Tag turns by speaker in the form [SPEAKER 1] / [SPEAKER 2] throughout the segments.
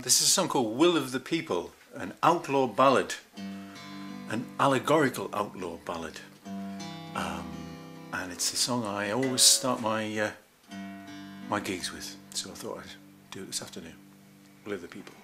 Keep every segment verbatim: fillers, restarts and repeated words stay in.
[SPEAKER 1] This is a song called Will of the People, an outlaw ballad, an allegorical outlaw ballad. Um, and it's a song I always start my, uh, my gigs with, so I thought I'd do it this afternoon. Will of the People.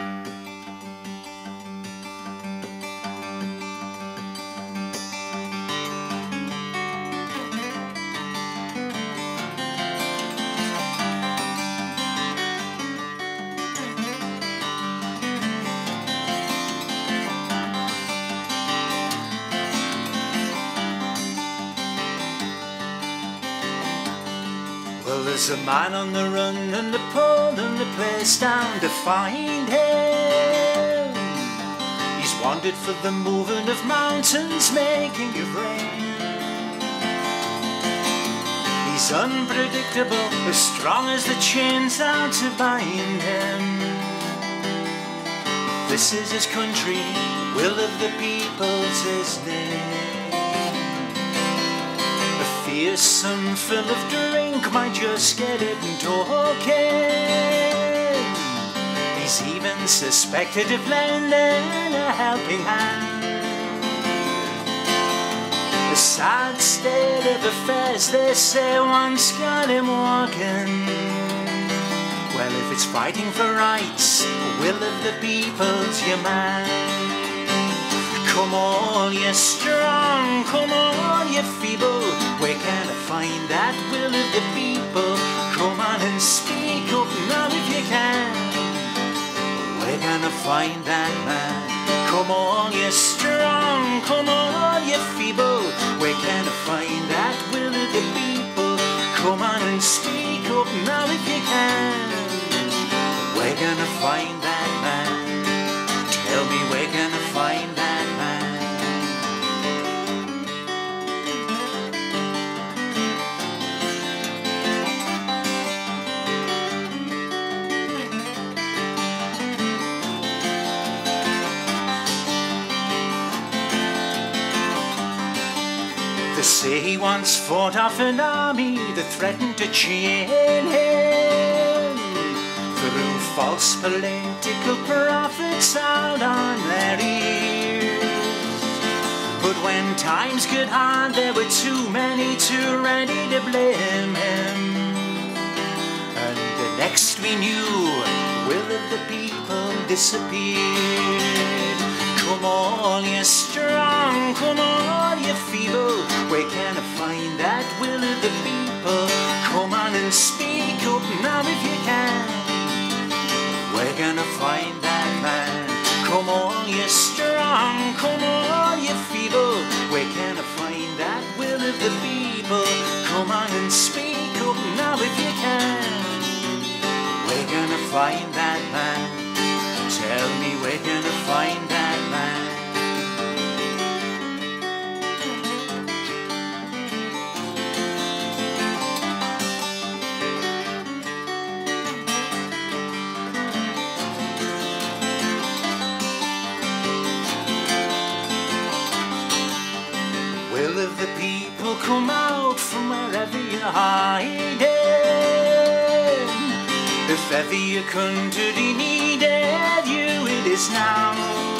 [SPEAKER 2] Well, there's a man on the run and the pole and the place down to find him. He's wandered for the moving of mountains, making it rain. He's unpredictable, as strong as the chains out to bind him. This is his country, will of the people's his name. Fearsome, full of drink, might just get it and talking. He's even suspected of lending a helping hand. The sad state of affairs, they say, once got him walking. Well, if it's fighting for rights, will of the people's your man. Come on, you strong, come on, you feeble. Where can I find that will of the people? Come on and speak up now if you can. Where can I find that man? Come on, you strong, come on, you feeble. Where can I find that will of the people? Come on and speak up now if you can. Where can I find that man? Tell me, where can I find that man? They say he once fought off an army that threatened to chain him through false political prophets out on their ears. But when times got hard, there were too many too ready to blame him. And the next we knew, will of the people disappeared. Come on, you strong, come on, you feeble. Where can I find that will of the people? Come on and speak up now if you can. Where can I find that man? Come on, you strong, come on, you feeble. Where can I find that will of the people? Come on and speak up now if you can. Where can I find that man? Tell me, where can I find that man? Will of the people, come out from wherever you're hiding. If ever your country needed you, it is now.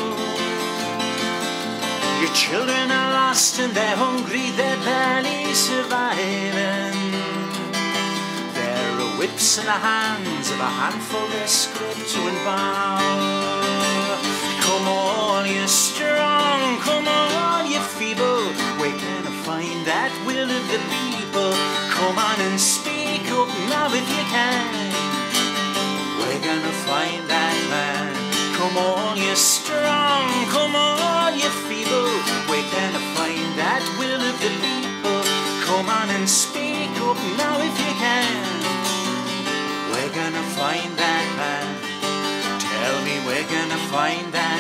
[SPEAKER 2] Your children are lost and they're hungry, they're barely surviving. There are whips in the hands of a handful of script to embalm. Come on, you strong, come on, you feeble. Where can I find that will of the people? Come on and speak up now if you can. Where can I find that man? Come on, you strong, come on, you feeble. Where can I find that will of the people? Come on and speak up now if you can. Where can I find that man? Tell me, where can I find that